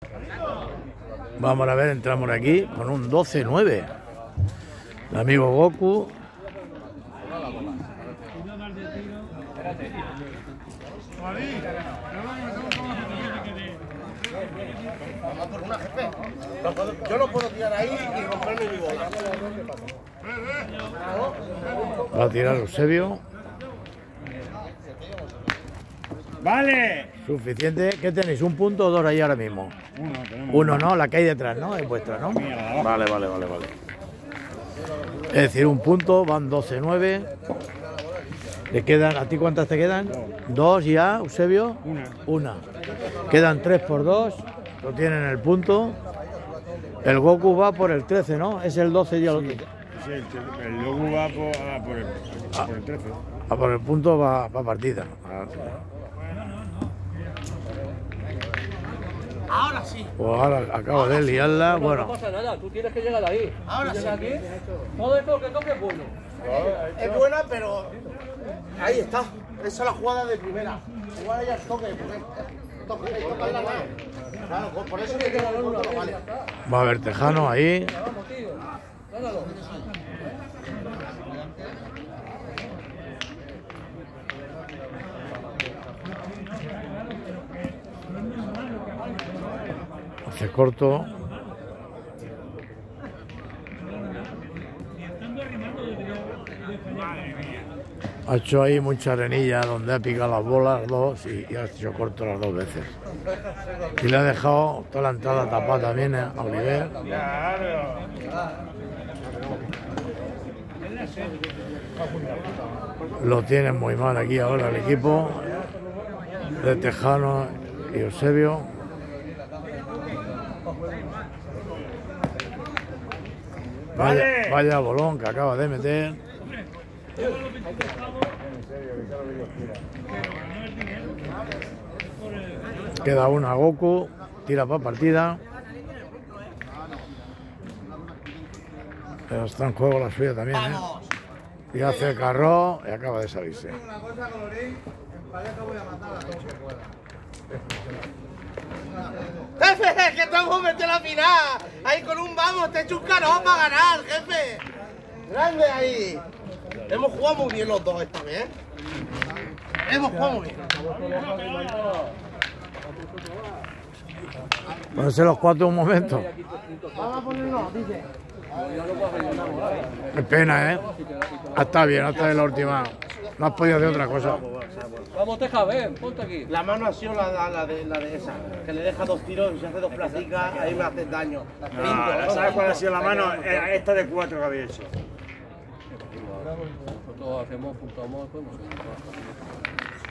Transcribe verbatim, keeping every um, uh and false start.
Vamos a ver, entramos aquí con un doce nueve. El amigo Goku. Yo no puedo tirar ahí y romperme mi bola. Va a tirar Eusebio. ¡Vale! Suficiente. ¿Qué tenéis? ¿Un punto o dos ahí ahora mismo? Uno, tenemos. Uno, ¿no? La que hay detrás, ¿no? Es vuestra, ¿no? Vale, vale, vale, vale. Es decir, un punto, van doce nueve. ¿Le quedan, a ti cuántas te quedan? Dos ya, Eusebio. Una. Una. Quedan tres por dos. Lo tienen el punto. El Goku va por el trece, ¿no? Es el doce y el otro. Sí, el, el Goku va por, ah, por, el, por el trece. A por el punto va, va partida. Ahora sí. Pues ahora acabo de liarla. No Bueno, pasa nada, tú tienes que llegar ahí. Ahora Tú sí. llegas aquí, todo esto que toque es bueno. Es buena, pero ahí está. Esa es la jugada de primera. Igual ya el toque, porque toque, toca la mano. Claro, por eso que queda el punto, vale. va a haber Tejano ahí. Vamos, tío. Gánalo. Hace corto. Ha hecho ahí mucha arenilla donde ha picado las bolas dos y, y ha hecho corto las dos veces. Y le ha dejado toda la entrada tapada también a Oliver. Lo tienen muy mal aquí ahora el equipo de Tejano y Eusebio. Vaya, vaya bolón que acaba de meter. Queda una Goku, tira para partida. Pero está en juego la suya también, ¿eh? Y hace el carro y acaba de salirse. ¡Jefe! ¡Que estamos metiendo la final! Ahí con un vamos, te he hecho un caro para ganar, jefe. Grande ahí. Hemos jugado muy bien los dos esta vez, ¿eh? Hemos jugado muy bien. Pónganse los cuatro un momento. Vamos a ponernos, dice. Qué pena, ¿eh? Ah, está bien, hasta de la última. No has podido hacer otra cosa. Vamos, Teja, ven, ponte aquí. La mano ha sido la, la, la, de, la de esa, que le deja dos tiros y se hace dos platicas, ahí me hace daño. No, ¿sabes cuál ha sido la mano? Eh, Esta de cuatro que había hecho. Nosotros hacemos, juntamos, podemos.